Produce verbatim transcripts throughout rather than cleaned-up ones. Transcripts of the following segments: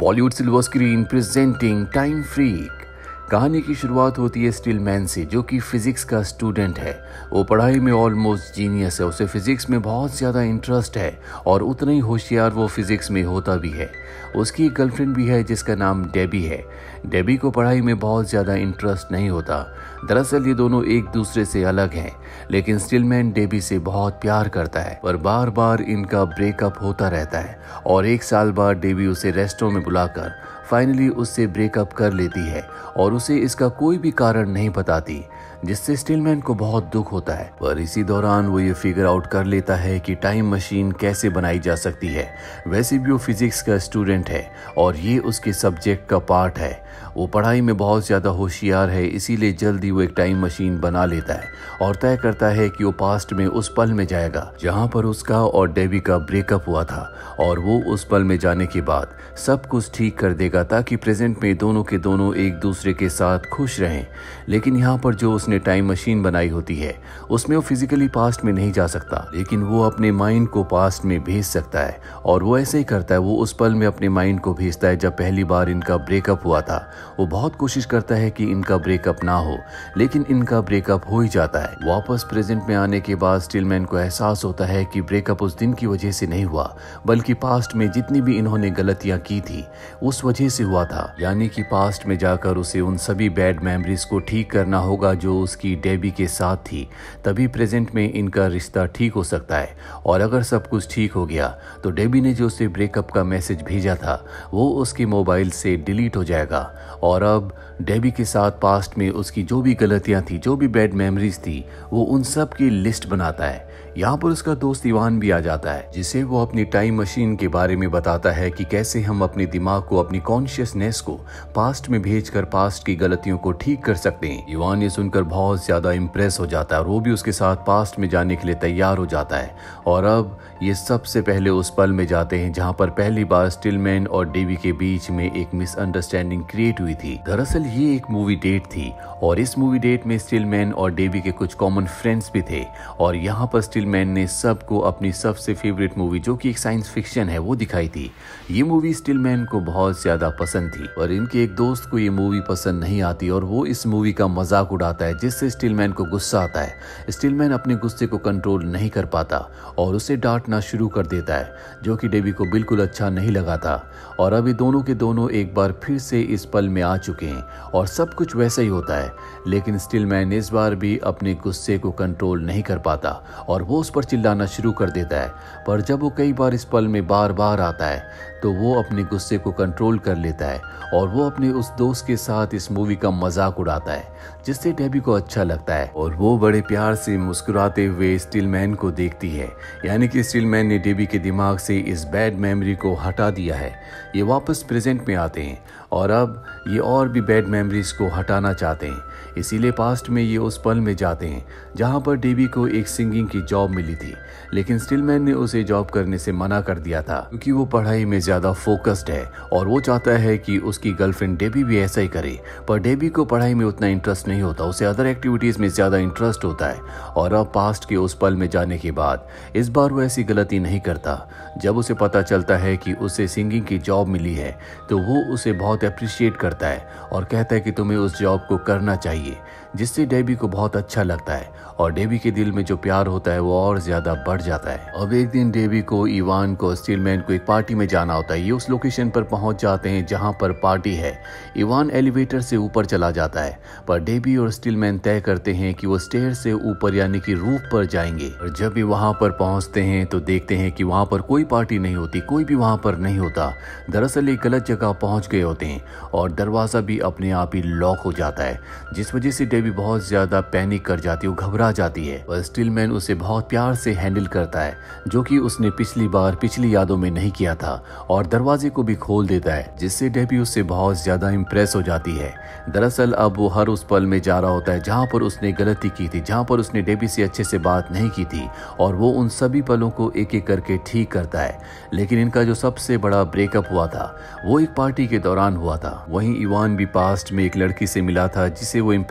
Bollywood silver screen presenting Time Freak. कहानी की शुरुआत होती है स्टिलमैन से, जो कि फिजिक्स का स्टूडेंट है। वो पढ़ाई में ऑलमोस्ट जीनियस है, उसे फिजिक्स में बहुत ज़्यादा इंटरेस्ट है और उतना ही होशियार वो फिजिक्स में होता भी है। उसकी एक गर्लफ्रेंड भी है जिसका नाम डेबी है। डेबी को पढ़ाई में बहुत ज़्यादा इंटरेस्ट नहीं होता। दरअसल ये दोनों एक दूसरे से अलग हैं, लेकिन स्टिलमैन डेबी से बहुत प्यार करता है, पर बार बार इनका ब्रेकअप होता रहता है और एक साल बाद डेबी उसे रेस्टोरेंट में बुलाकर फाइनली उससे ब्रेकअप कर लेती है और उसे इसका कोई भी कारण नहीं बताती, जिससे स्टिलमैन को बहुत दुख होता है। पर इसी दौरान वो ये फिगर आउट कर लेता है कि टाइम मशीन कैसे बनाई जा सकती है। वैसे भी वो फिजिक्स का स्टूडेंट है और ये उसके सब्जेक्ट का पार्ट है। वो पढ़ाई में बहुत ज़्यादा होशियार है, इसीलिए जल्दी वो एक टाइम मशीन बना लेता है और तय करता है कि वो पास्ट में उस पल में जाएगा जहाँ पर उसका और डेबी का ब्रेकअप हुआ था, और वो उस पल में जाने के बाद सब कुछ ठीक कर देगा ताकि प्रेजेंट में दोनों के दोनों एक दूसरे के साथ खुश रहें। लेकिन यहाँ पर जो उसने टाइम मशीन बनाई होती है उसमें वो फिजिकली पास्ट में नहीं जा सकता, लेकिन वो अपने माइंड को पास्ट में भेज सकता है और वो ऐसे ही करता है। वो उस पल में अपने माइंड को भेजता है जब पहली बार इनका ब्रेकअप हुआ था। वो बहुत कोशिश करता है कि इनका ब्रेकअप ना हो, लेकिन इनका ब्रेकअप हो ही जाता है। वापस प्रेजेंट में आने के बाद स्टिलमैन को एहसास होता है कि ब्रेकअप उस दिन की वजह से नहीं हुआ, बल्कि पास्ट में जितनी भी इन्होंने गलतियां की थी उस वजह से हुआ था। यानी कि पास्ट में जाकर उसे उन सभी बैड मेमोरीज को ठीक करना होगा जो उसकी डेबी के साथ थी, तभी प्रेजेंट में इनका रिश्ता ठीक हो सकता है। और अगर सब कुछ ठीक हो गया तो डेबी ने जो उसे ब्रेकअप का मैसेज भेजा था वो उसके मोबाइल से डिलीट हो जाएगा और अब डेबी के साथ पास्ट में उसकी जो भी गलतियां थी, जो भी बैड मेमोरीज थी, वो उन सब की लिस्ट बनाता है। यहाँ पर उसका दोस्त इवान भी आ जाता है, जिसे वो अपनी टाइम मशीन के बारे में बताता है कि कैसे हम अपने दिमाग को, अपनी कॉन्शियसनेस को पास्ट में भेजकर पास्ट की गलतियों को ठीक कर सकते हैं। इवान ये सुनकर बहुत ज्यादा इम्प्रेस हो जाता है और वो भी उसके साथ पास्ट में जाने के लिए तैयार हो जाता है। और अब ये सबसे पहले उस पल में जाते हैं जहाँ पर पहली बार स्टिलमैन और डेबी के बीच में एक मिसअंडरस्टैंडिंग क्रिएट हुई थी। दरअसल ये एक मूवी डेट थी और इस मूवी डेट में स्टिलमैन और डेबी के कुछ कॉमन फ्रेंड्स भी थे और यहाँ पर स्टिलमैन ने सबको अपनी सबसे फेवरेट मूवी, जो कि एक साइंस फिक्शन है, वो दिखाई थी। ये मूवी स्टिलमैन को बहुत ज्यादा पसंद थी, पर इनके एक दोस्त को ये मूवी पसंद नहीं आती और वो इस मूवी का मजाक उड़ाता है, जिससे स्टिलमैन को गुस्सा आता है। स्टिलमैन अपने गुस्से को कंट्रोल नहीं कर पाता और उसे डांटना शुरू कर देता है, जो कि डेबी को बिल्कुल अच्छा नहीं लगा था। और अभी दोनों के दोनों एक बार फिर से इस पल में आ चुके हैं और सब कुछ वैसा ही होता है, लेकिन स्टिलमैन इस बार भी अपने गुस्से को कंट्रोल नहीं कर पाता और वो उस पर चिल्लाना शुरू कर देता है। पर जब वो कई बार इस पल में बार बार आता है तो वो अपने गुस्से को कंट्रोल कर लेता है और वो अपने उस दोस्त के साथ इस मूवी का मजाक उड़ाता है, जिससे डेबी को अच्छा लगता है और वो बड़े प्यार से मुस्कुराते हुए स्टिलमैन को देखती है। यानी कि स्टिलमैन ने डेबी के दिमाग से इस बैड मेमोरी को हटा दिया है। ये वापस प्रेजेंट में आते हैं और अब ये और भी बैड मेमोरीज को हटाना चाहते हैं, इसीलिए पास्ट में ये उस पल में जाते हैं जहाँ पर डेबी को एक सिंगिंग की जॉब मिली थी, लेकिन स्टिलमैन ने उसे जॉब करने से मना कर दिया था क्योंकि वो पढ़ाई में ज्यादा फोकस्ड है और वो चाहता है कि उसकी गर्लफ्रेंड डेबी भी ऐसा ही करे। पर डेबी को पढ़ाई में उतना इंटरेस्ट नहीं होता, उसे अदर एक्टिविटीज में ज्यादा इंटरेस्ट होता है। और अब पास्ट के उस पल में जाने के बाद इस बार वो ऐसी गलती नहीं करता। जब उसे पता चलता है कि उसे सिंगिंग की जॉब मिली है तो वो उसे बहुत अप्रिशिएट करता है और कहता है कि तुम्हें उस जॉब को करना चाहिए, जिससे डेबी को बहुत अच्छा लगता है और डेबी के दिल में जो प्यार होता है वो और ज्यादा बढ़ जाता है। अब एक दिन डेबी को, इवान को, स्टिलमैन को एक पार्टी में जाना होता है। ये उस लोकेशन पर पहुंच जाते हैं जहां पर पार्टी है। इवान एलिवेटर से ऊपर चला जाता है, पर डेबी और स्टिलमैन तय करते हैं कि वो स्टेयर से ऊपर यानी कि रूफ पर जाएंगे। और जब भी वहां पर पहुंचते हैं तो देखते हैं कि वहां पर कोई पार्टी नहीं होती, कोई भी वहां पर नहीं होता। दरअसल एक गलत जगह पहुंच गए होते हैं और दरवाजा भी अपने आप ही लॉक हो जाता है, जिस वजह से डेबी बहुत ज्यादा पैनिक कर जाती है, वो घबरा जाती है। पर स्टिलमैन उसे बहुत प्यार से हैंडल करता है, जो कि उसने पिछली बार पिछली यादों में नहीं किया था, और दरवाजे को भी खोल देता है, जिससे डेबी उससे बहुत ज्यादा इंप्रेस हो जाती है। दरअसल अब वो हर उस पल में जा रहा होता है जहाँ पर उसने गलती की थी, जहाँ पर उसने डेबी से अच्छे से बात नहीं की थी, और वो उन सभी पलों को एक एक करके ठीक करता है। लेकिन इनका जो सबसे बड़ा ब्रेकअप हुआ था वो एक पार्टी के दौरान हुआ था। वहीं इवान भी पास्ट में एक लड़की से मिला था जिसे वो इम्प्रेस करना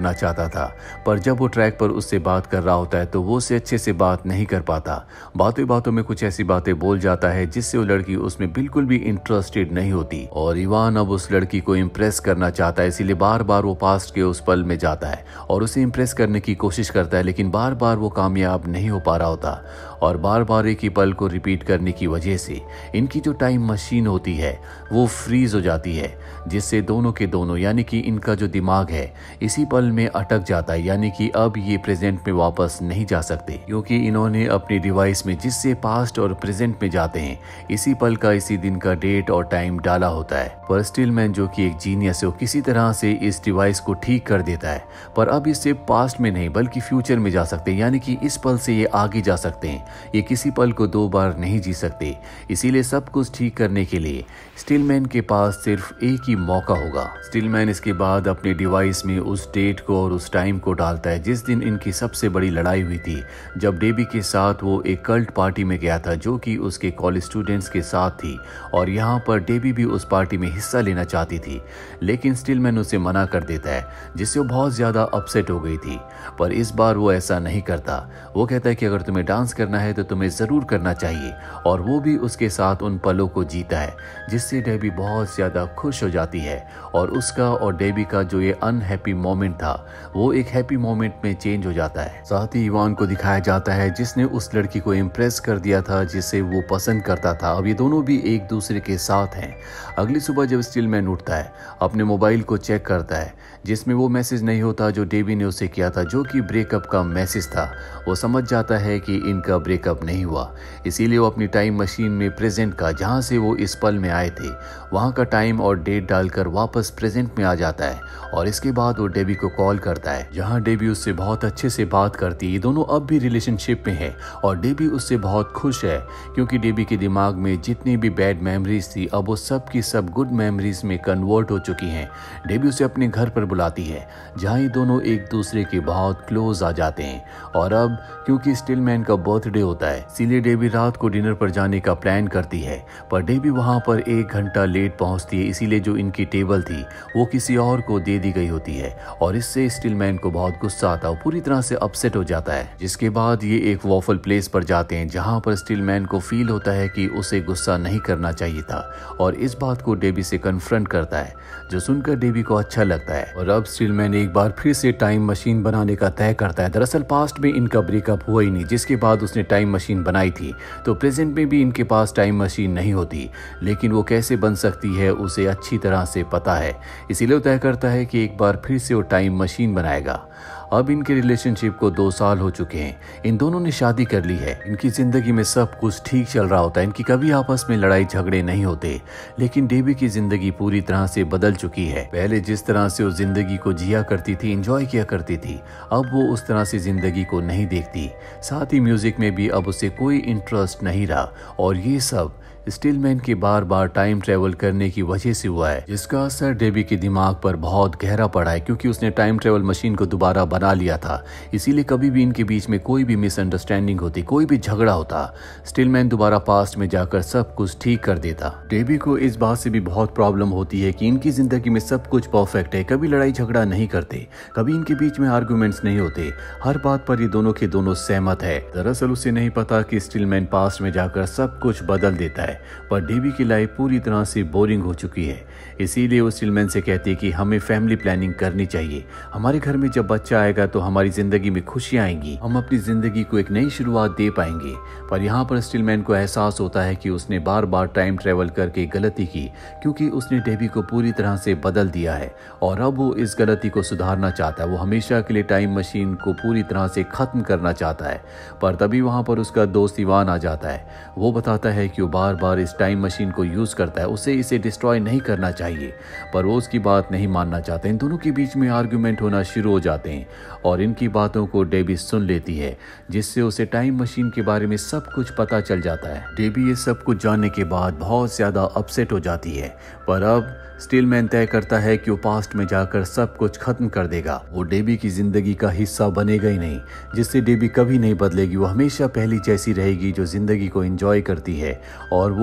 करना चाहता था, पर जब वो ट्रैक पर उससे बात कर रहा होता है तो वो उससे अच्छे से बात नहीं कर पाता। बातों बातों में कुछ ऐसी बातें बोल जाता है जिससे वो लड़की उसमें बिल्कुल भी इंटरेस्टेड नहीं होती और इवान अब उस लड़की को इम्प्रेस करना चाहता है, इसीलिए बार बार वो पास्ट के उस पल में जाता है और उसे इम्प्रेस करने की कोशिश करता है, लेकिन बार बार वो कामयाब नहीं हो पा रहा होता और बार बार एक ही पल को रिपीट करने की वजह से इनकी जो टाइम मशीन होती है वो फ्रीज हो जाती है, जिससे दोनों के दोनों यानी कि इनका जो दिमाग है इसी पल में अटक जाता है, यानी कि अब ये प्रेजेंट में वापस नहीं जा सकते क्योंकि इन्होंने अपनी डिवाइस में जिससे पास्ट और प्रेजेंट में जाते हैं इसी पल का इसी दिन का डेट और टाइम डाला होता है। पर स्टिलमैन जो कि एक जीनियस है वो किसी तरह से इस डिवाइस को ठीक कर देता है, पर अब इससे पास्ट में नहीं बल्कि फ्यूचर में जा सकते हैं, यानी कि इस पल से ये आगे जा सकते हैं। ये किसी पल को दो बार नहीं जी सकते, इसीलिए सब कुछ ठीक करने के लिए स्टिलमैन के पास सिर्फ एक ही मौका होगा। स्टिलमैन इसके बाद अपने डिवाइस में उस डेट को और उस टाइम को डालता है जिस दिन इनकी सबसे बड़ी लड़ाई हुई थी, जब डेबी के साथ वो एक कल्ट पार्टी में गया था जो कि उसके कॉलेज स्टूडेंट्स के साथ थी और यहाँ पर डेबी भी उस पार्टी में हिस्सा लेना चाहती थी, लेकिन स्टिलमैन उसे मना कर देता है जिससे वो बहुत ज़्यादा अपसेट हो गई थी। पर इस बार वो ऐसा नहीं करता, वो कहता है कि अगर तुम्हें डांस करना है तो तुम्हें ज़रूर करना चाहिए और वो भी उसके साथ उन पलों को जीता है जिससे डेबी बहुत ज़्यादा खुश हो जाती है और उसका और डेबी का जो ये अनहैप्पी मोमेंट था वो एक हैप्पी मोमेंट में चेंज हो जाता है। साथ ही इवान को दिखाया जाता है जिसने उस लड़की को इम्प्रेस कर दिया था जिसे वो पसंद करता था। अब ये दोनों भी एक दूसरे के साथ हैं। अगली सुबह जब स्टिलमैन उठता है अपने मोबाइल को चेक करता है जिसमें वो मैसेज नहीं होता जो डेबी ने उसे किया था, जो कि ब्रेकअप का मैसेज था। वो समझ जाता है कि इनका ब्रेकअप नहीं हुआ, इसीलिए वो अपनी टाइम मशीन में प्रेजेंट का जहाँ से वो इस पल में आए थे वहाँ का टाइम और डेट डालकर वापस प्रेजेंट में आ जाता है और इसके बाद वो डेबी को कॉल करता है जहाँ डेबी उससे बहुत अच्छे से बात करती है। ये दोनों अब भी रिलेशनशिप में है और डेबी उससे बहुत खुश है क्योंकि डेबी के दिमाग में जितनी भी बैड मेमोरीज थी अब वो सब की सब गुड मेमोरीज में कन्वर्ट हो चुकी हैं। डेबी उसे अपने घर पर बुलाती है जहाँ ये दोनों एक दूसरे के बहुत क्लोज आ जाते हैं और अब क्योंकि स्टिलमैन का बर्थडे होता है इसीलिए डेबी रात को डिनर पर जाने का प्लान करती है, पर डेबी वहाँ पर एक घंटा लेट पहुँचती है, इसीलिए जो इनकी टेबल थी वो किसी और को दे दी गई होती है और इससे स्टिलमैन को बहुत गुस्सा आता है, पूरी तरह से अपसेट हो जाता है। जिसके बाद ये एक वॉफल प्लेस पर जाते हैं जहाँ पर स्टिलमैन को फील होता है कि उसे गुस्सा नहीं करना चाहिए था और इस बात को डेबी से कन्फ्रंट करता है जो सुनकर डेबी को अच्छा लगता है और अब स्टिलमैन एक बार फिर से टाइम मशीन बनाने का तय करता है। दरअसल पास्ट में इनका ब्रेकअप हुआ ही नहीं, जिसके बाद उसने टाइम मशीन बनाई थी, तो प्रेजेंट में भी इनके पास टाइम मशीन नहीं होती, लेकिन वो कैसे बन सकती है उसे अच्छी तरह से पता है, इसीलिए वो तय करता है कि एक बार फिर से वो टाइम मशीन बनाएगा। अब इनके रिलेशनशिप को दो साल हो चुके हैं, इन दोनों ने शादी कर ली है, इनकी जिंदगी में सब कुछ ठीक चल रहा होता है, इनकी कभी आपस में लड़ाई झगड़े नहीं होते, लेकिन डेबी की जिंदगी पूरी तरह से बदल चुकी है। पहले जिस तरह से वो जिंदगी को जिया करती थी, एंजॉय किया करती थी, अब वो उस तरह से जिंदगी को नहीं देखती। साथ ही म्यूजिक में भी अब उसे कोई इंटरेस्ट नहीं रहा और ये सब स्टिलमैन के बार बार टाइम ट्रेवल करने की वजह से हुआ है, जिसका असर डेबी के दिमाग पर बहुत गहरा पड़ा है क्योंकि उसने टाइम ट्रेवल मशीन को दोबारा बना लिया था, इसीलिए कभी भी इनके बीच में कोई भी मिसअंडरस्टैंडिंग होती, कोई भी झगड़ा होता, स्टिलमैन दोबारा पास्ट में जाकर सब कुछ ठीक कर देता। डेबी को इस बात से भी बहुत प्रॉब्लम होती है कि इनकी जिंदगी में सब कुछ परफेक्ट है, कभी लड़ाई झगड़ा नहीं करते, कभी इनके बीच में आर्गूमेंट्स नहीं होते, हर बात पर ये दोनों के दोनों सहमत है। दरअसल उसे नहीं पता कि स्टिलमैन पास्ट में जाकर सब कुछ बदल देता है, पर डेबी की लाइफ पूरी तरह से बोरिंग हो चुकी है, इसीलिए वो स्टिलमैन से कहती है कि हमें फैमिली प्लानिंग करनी चाहिए, हमारे घर में जब बच्चा आएगा तो हमारी जिंदगी में खुशियां आएंगी, हम अपनी जिंदगी को एक नई शुरुआत दे पाएंगे। पर यहाँ पर स्टिलमैन को एहसास होता है कि उसने बार बार टाइम ट्रेवल करके गलती की क्योंकि उसने डेबी को पूरी तरह से बदल दिया है और अब वो इस गलती को सुधारना चाहता है, वो हमेशा के लिए टाइम मशीन को पूरी तरह से खत्म करना चाहता है। पर तभी वहाँ पर उसका दोस्त इवान आ जाता है, वो बताता है कि वो बार बार इस टाइम मशीन को यूज करता है, उसे इसे डिस्ट्रॉय नहीं करना चाहिए, पर वो उसकी बात नहीं मानना चाहते। इन दोनों के बीच में आर्गुमेंट होना शुरू हो जाते हैं और इनकी बातों को डेबी सुन लेती है, जिससे उसे टाइम मशीन के बारे में सब कुछ पता चल जाता है। डेबी ये सब कुछ जानने के बाद बहुत ज्यादा अपसेट हो जाती है, पर अब स्टिलमैन तय करता है कि वो पास्ट में जाकर सब कुछ खत्म कर देगा, वो डेबी की जिंदगी का हिस्सा बनेगा ही नहीं, जिससे डेबी कभी नहीं बदलेगी, वो हमेशा पहली जैसी रहेगी जो जिंदगी को एंजॉय करती है और वो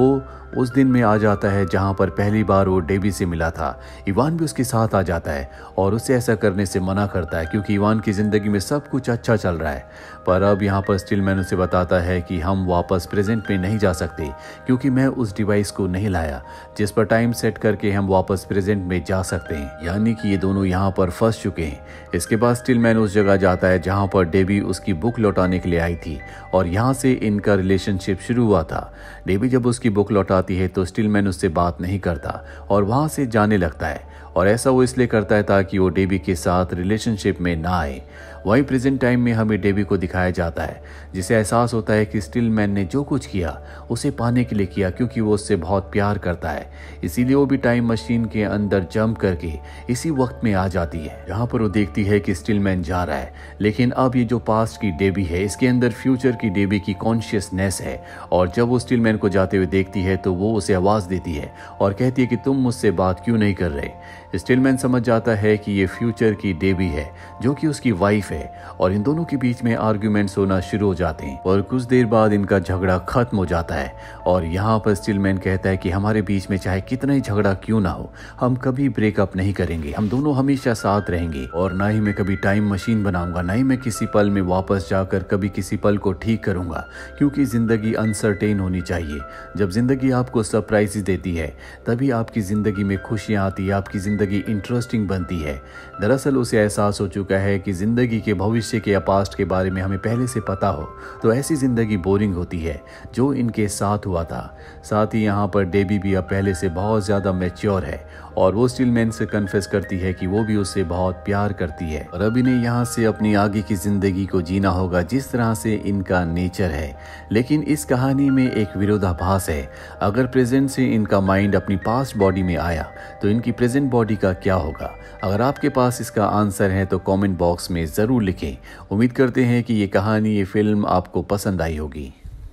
उस दिन में आ जाता है जहां पर पहली बार वो डेबी से मिला था। इवान भी उसके साथ आ जाता है और उसे ऐसा करने से मना करता है क्योंकि इवान की ज़िंदगी में सब कुछ अच्छा चल रहा है। पर अब यहाँ पर स्टिलमैन उसे बताता है कि हम वापस प्रेजेंट में नहीं जा सकते क्योंकि मैं उस डिवाइस को नहीं लाया जिस पर टाइम सेट करके हम वापस प्रेजेंट में जा सकते हैं। यानी कि ये दोनों यहाँ पर फंस चुके हैं। इसके बाद स्टिलमैन उस जगह जाता है जहाँ पर डेबी उसकी बुक लौटाने के लिए आई थी और यहाँ से इनका रिलेशनशिप शुरू हुआ था। डेबी जब उसकी बुक लौटाती है तो स्टिलमैन उससे बात नहीं करता और वहाँ से जाने लगता है और ऐसा वो इसलिए करता है ताकि वो डेबी के साथ रिलेशनशिप में ना आए। वहीं प्रेजेंट टाइम में हमें डेबी को दिखाया जाता है जिसे एहसास होता है कि स्टिलमैन ने जो कुछ किया उसे पाने के लिए किया क्योंकि वो उससे बहुत प्यार करता है। इसीलिए वो भी टाइम मशीन के अंदर जंप करके इसी वक्त में आ जाती है जहाँ पर वो देखती है कि स्टिलमैन जा रहा है। लेकिन अब ये जो पास्ट की डेबी है इसके अंदर फ्यूचर की डेबी की कॉन्शियसनेस है और जब वो स्टिलमैन को जाते हुए देखती है तो वो उसे आवाज़ देती है और कहती है कि तुम मुझसे बात क्यों नहीं कर रहे। स्टिलमैन समझ जाता है कि ये फ्यूचर की डेबी है जो कि उसकी वाइफ है और इन दोनों के बीच में आर्ग्यूमेंट्स होना शुरू हो जाते हैं और कुछ देर बाद इनका झगड़ा खत्म हो जाता है। और यहाँ पर स्टिलमैन कहता है कि हमारे बीच में चाहे कितना ही झगड़ा क्यों ना हो हम कभी ब्रेकअप नहीं करेंगे, हम दोनों हमेशा साथ रहेंगे और ना ही मैं कभी टाइम मशीन बनाऊंगा, ना ही मैं किसी पल में वापस जाकर कभी किसी पल को ठीक करूंगा क्योंकि जिंदगी अनसर्टेन होनी चाहिए। जब जिंदगी आपको सरप्राइजेस देती है तभी आपकी जिंदगी में खुशियां आती है, आपकी जिंदगी इंटरेस्टिंग बनती है। दरअसल उसे एहसास हो चुका है कि जिंदगी के भविष्य के या पास्ट के बारे में हमें पहले से पता हो तो ऐसी जिंदगी बोरिंग होती है जो इनके साथ हुआ था। साथ ही यहाँ पर डेबी भी अब पहले से बहुत ज़्यादा मैच्योर है और वो स्टिलमैन से कन्फेस करती है कि वो भी उससे बहुत प्यार करती है और अब इन्हें यहाँ से अपनी आगे की जिंदगी को जीना होगा जिस तरह से इनका नेचर है। लेकिन इस कहानी में एक विरोधाभास है। अगर प्रेजेंट से इनका माइंड अपनी पास्ट बॉडी में आया तो इनकी प्रेजेंट बॉडी का क्या होगा? अगर आपके पास इसका आंसर है तो कमेंट बॉक्स में ज़रूर लिखें। उम्मीद करते हैं कि ये कहानी, ये फिल्म आपको पसंद आई होगी।